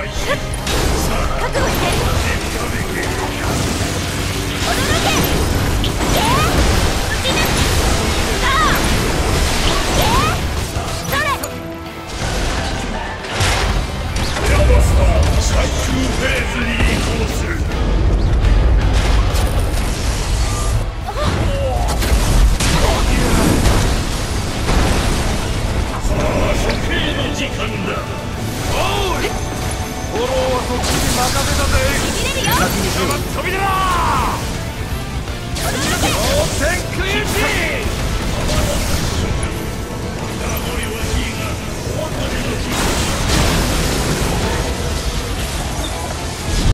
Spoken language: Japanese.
覚悟して驚けいけ打ち抜くさあいけそれヤマスター最終フェーズに移行する。さあ処刑の時間だ。おいフォローはそっちに任せたぜ。 ちぎれるよ先に飛び出ろ。 驚け当選クイーチ。名残惜しいがお別れの時間